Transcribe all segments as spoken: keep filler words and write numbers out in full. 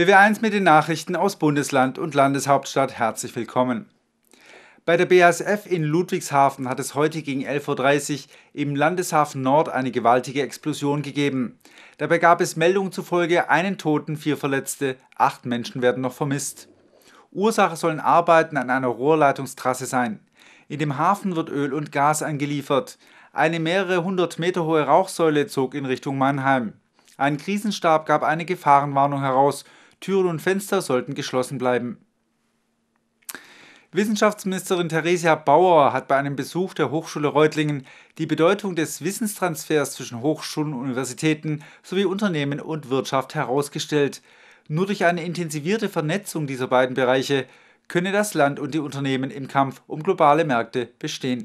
B W eins mit den Nachrichten aus Bundesland und Landeshauptstadt. Herzlich willkommen. Bei der B A S F in Ludwigshafen hat es heute gegen elf Uhr dreißig im Landeshafen Nord eine gewaltige Explosion gegeben. Dabei gab es Meldungen zufolge einen Toten, vier Verletzte, acht Menschen werden noch vermisst. Ursache sollen Arbeiten an einer Rohrleitungstrasse sein. In dem Hafen wird Öl und Gas angeliefert. Eine mehrere hundert Meter hohe Rauchsäule zog in Richtung Mannheim. Ein Krisenstab gab eine Gefahrenwarnung heraus. Türen und Fenster sollten geschlossen bleiben. Wissenschaftsministerin Theresia Bauer hat bei einem Besuch der Hochschule Reutlingen die Bedeutung des Wissenstransfers zwischen Hochschulen, Universitäten sowie Unternehmen und Wirtschaft herausgestellt. Nur durch eine intensivierte Vernetzung dieser beiden Bereiche könne das Land und die Unternehmen im Kampf um globale Märkte bestehen.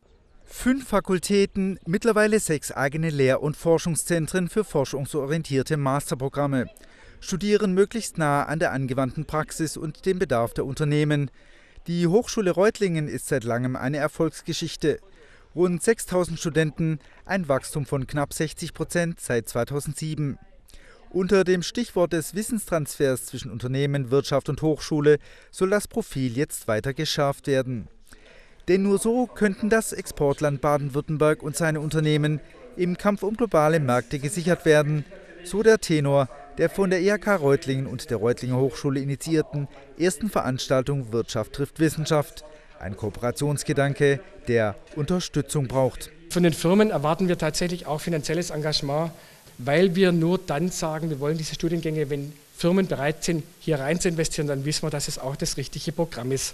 Fünf Fakultäten, mittlerweile sechs eigene Lehr- und Forschungszentren für forschungsorientierte Masterprogramme. Studieren möglichst nah an der angewandten Praxis und dem Bedarf der Unternehmen. Die Hochschule Reutlingen ist seit langem eine Erfolgsgeschichte. Rund sechstausend Studenten, ein Wachstum von knapp sechzig Prozent seit zweitausendsieben. Unter dem Stichwort des Wissenstransfers zwischen Unternehmen, Wirtschaft und Hochschule soll das Profil jetzt weiter geschärft werden. Denn nur so könnten das Exportland Baden-Württemberg und seine Unternehmen im Kampf um globale Märkte gesichert werden, so der Tenor der von der I H K Reutlingen und der Reutlinger Hochschule initiierten ersten Veranstaltung Wirtschaft trifft Wissenschaft. Ein Kooperationsgedanke, der Unterstützung braucht. Von den Firmen erwarten wir tatsächlich auch finanzielles Engagement, weil wir nur dann sagen, wir wollen diese Studiengänge, wenn Firmen bereit sind, hier rein zu investieren, dann wissen wir, dass es auch das richtige Programm ist.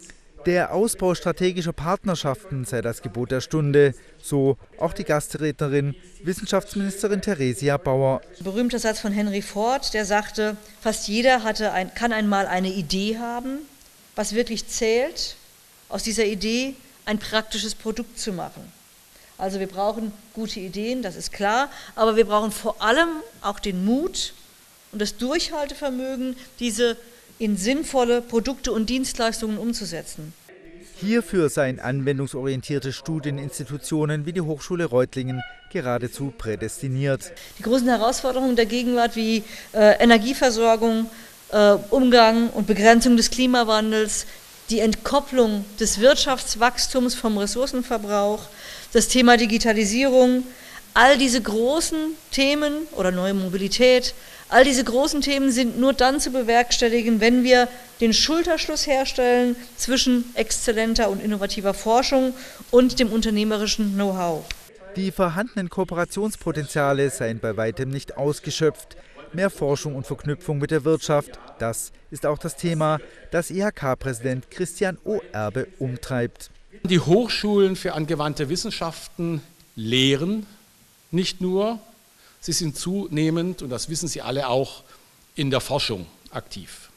Der Ausbau strategischer Partnerschaften sei das Gebot der Stunde, so auch die Gastrednerin, Wissenschaftsministerin Theresia Bauer. Ein berühmter Satz von Henry Ford, der sagte, fast jeder hatte ein, kann einmal eine Idee haben, was wirklich zählt, aus dieser Idee ein praktisches Produkt zu machen. Also wir brauchen gute Ideen, das ist klar, aber wir brauchen vor allem auch den Mut und das Durchhaltevermögen, diese in sinnvolle Produkte und Dienstleistungen umzusetzen. Hierfür seien anwendungsorientierte Studieninstitutionen wie die Hochschule Reutlingen geradezu prädestiniert. Die großen Herausforderungen der Gegenwart wie äh, Energieversorgung, äh, Umgang und Begrenzung des Klimawandels, die Entkopplung des Wirtschaftswachstums vom Ressourcenverbrauch, das Thema Digitalisierung, all diese großen Themen oder neue Mobilität, all diese großen Themen sind nur dann zu bewerkstelligen, wenn wir den Schulterschluss herstellen zwischen exzellenter und innovativer Forschung und dem unternehmerischen Know-how. Die vorhandenen Kooperationspotenziale seien bei weitem nicht ausgeschöpft. Mehr Forschung und Verknüpfung mit der Wirtschaft, das ist auch das Thema, das I H K-Präsident Christian Oerbe umtreibt. Die Hochschulen für angewandte Wissenschaften lehren nicht nur, sie sind zunehmend, und das wissen Sie alle auch, in der Forschung aktiv.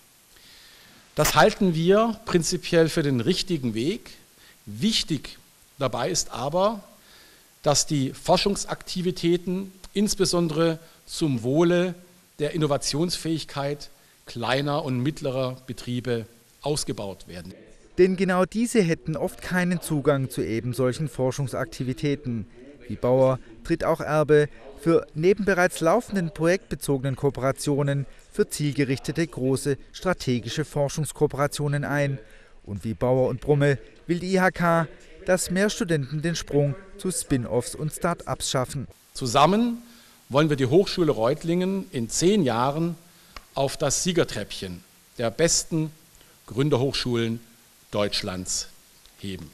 Das halten wir prinzipiell für den richtigen Weg. Wichtig dabei ist aber, dass die Forschungsaktivitäten insbesondere zum Wohle der Innovationsfähigkeit kleiner und mittlerer Betriebe ausgebaut werden. Denn genau diese hätten oft keinen Zugang zu eben solchen Forschungsaktivitäten. Wie Bauer tritt auch Erbe für neben bereits laufenden projektbezogenen Kooperationen für zielgerichtete große strategische Forschungskooperationen ein. Und wie Bauer und Brumme will die I H K, dass mehr Studenten den Sprung zu Spin-offs und Start-ups schaffen. Zusammen wollen wir die Hochschule Reutlingen in zehn Jahren auf das Siegertreppchen der besten Gründerhochschulen Deutschlands heben.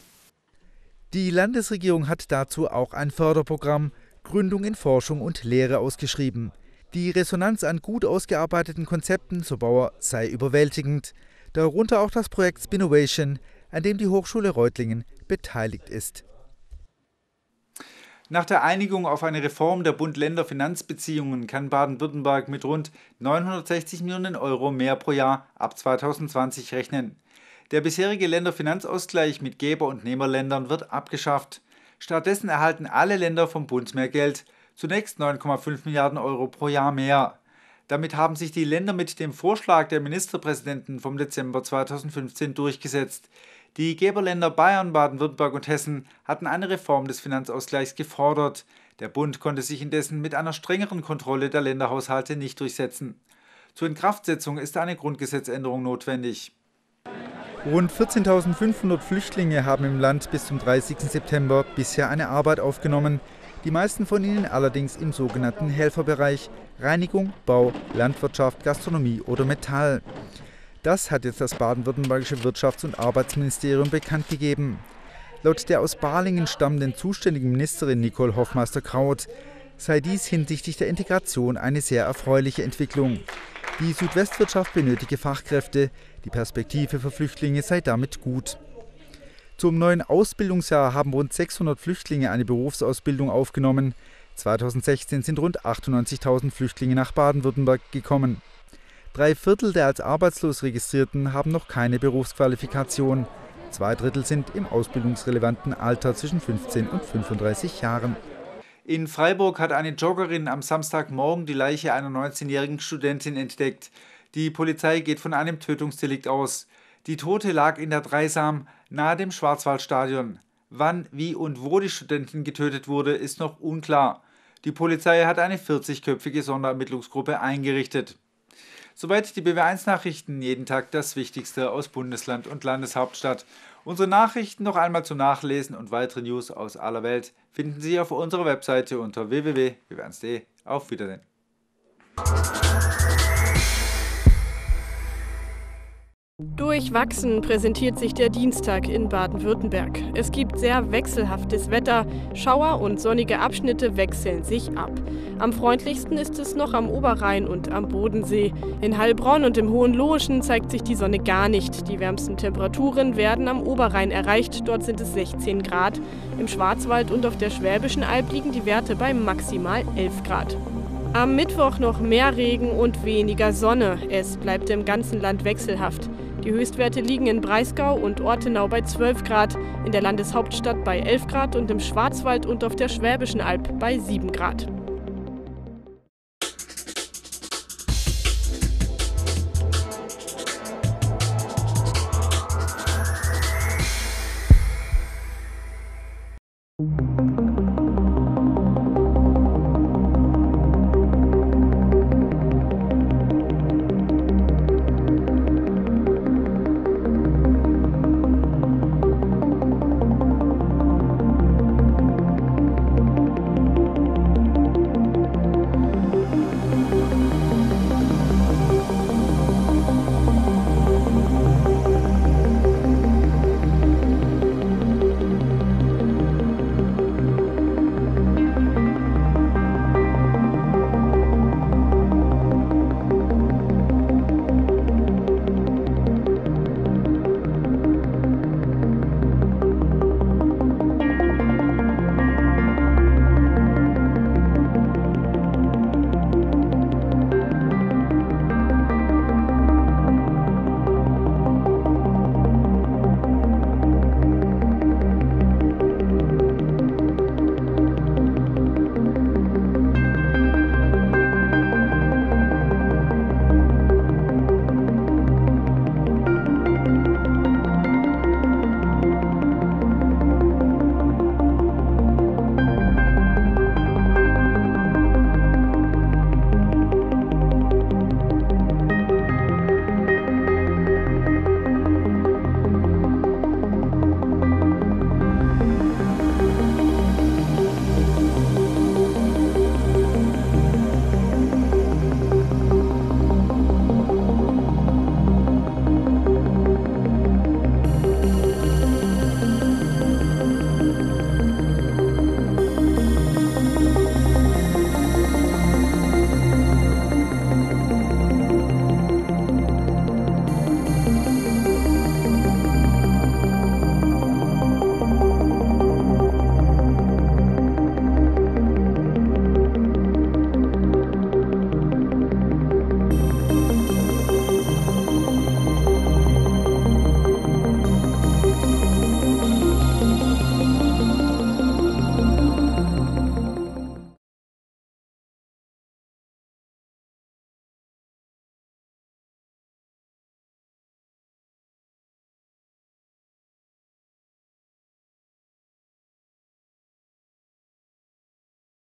Die Landesregierung hat dazu auch ein Förderprogramm Gründung in Forschung und Lehre ausgeschrieben. Die Resonanz an gut ausgearbeiteten Konzepten, so Bauer, sei überwältigend. Darunter auch das Projekt Spinnovation, an dem die Hochschule Reutlingen beteiligt ist. Nach der Einigung auf eine Reform der Bund-Länder-Finanzbeziehungen kann Baden-Württemberg mit rund neunhundertsechzig Millionen Euro mehr pro Jahr ab zweitausendzwanzig rechnen. Der bisherige Länderfinanzausgleich mit Geber- und Nehmerländern wird abgeschafft. Stattdessen erhalten alle Länder vom Bund mehr Geld, zunächst neun Komma fünf Milliarden Euro pro Jahr mehr. Damit haben sich die Länder mit dem Vorschlag der Ministerpräsidenten vom Dezember zweitausendfünfzehn durchgesetzt. Die Geberländer Bayern, Baden-Württemberg und Hessen hatten eine Reform des Finanzausgleichs gefordert. Der Bund konnte sich indessen mit einer strengeren Kontrolle der Länderhaushalte nicht durchsetzen. Zur Inkraftsetzung ist eine Grundgesetzänderung notwendig. Rund vierzehntausendfünfhundert Flüchtlinge haben im Land bis zum dreißigsten September bisher eine Arbeit aufgenommen, die meisten von ihnen allerdings im sogenannten Helferbereich Reinigung, Bau, Landwirtschaft, Gastronomie oder Metall. Das hat jetzt das baden-württembergische Wirtschafts- und Arbeitsministerium bekannt gegeben. Laut der aus Balingen stammenden zuständigen Ministerin Nicole Hofmeister-Kraut sei dies hinsichtlich der Integration eine sehr erfreuliche Entwicklung. Die Südwestwirtschaft benötige Fachkräfte, die Perspektive für Flüchtlinge sei damit gut. Zum neuen Ausbildungsjahr haben rund sechshundert Flüchtlinge eine Berufsausbildung aufgenommen. zweitausendsechzehn sind rund achtundneunzigtausend Flüchtlinge nach Baden-Württemberg gekommen. Drei Viertel der als arbeitslos Registrierten haben noch keine Berufsqualifikation. Zwei Drittel sind im ausbildungsrelevanten Alter zwischen fünfzehn und fünfunddreißig Jahren. In Freiburg hat eine Joggerin am Samstagmorgen die Leiche einer neunzehnjährigen Studentin entdeckt. Die Polizei geht von einem Tötungsdelikt aus. Die Tote lag in der Dreisam nahe dem Schwarzwaldstadion. Wann, wie und wo die Studentin getötet wurde, ist noch unklar. Die Polizei hat eine vierzigköpfige Sonderermittlungsgruppe eingerichtet. Soweit die B W eins Nachrichten, jeden Tag das Wichtigste aus Bundesland und Landeshauptstadt. Unsere Nachrichten noch einmal zum Nachlesen und weitere News aus aller Welt finden Sie auf unserer Webseite unter w w w punkt b w eins punkt d e. Auf Wiedersehen. Durchwachsen präsentiert sich der Dienstag in Baden-Württemberg. Es gibt sehr wechselhaftes Wetter. Schauer und sonnige Abschnitte wechseln sich ab. Am freundlichsten ist es noch am Oberrhein und am Bodensee. In Heilbronn und im Hohenloheschen zeigt sich die Sonne gar nicht. Die wärmsten Temperaturen werden am Oberrhein erreicht. Dort sind es sechzehn Grad. Im Schwarzwald und auf der Schwäbischen Alb liegen die Werte bei maximal elf Grad. Am Mittwoch noch mehr Regen und weniger Sonne. Es bleibt im ganzen Land wechselhaft. Die Höchstwerte liegen in Breisgau und Ortenau bei zwölf Grad, in der Landeshauptstadt bei elf Grad und im Schwarzwald und auf der Schwäbischen Alb bei sieben Grad. Thank you.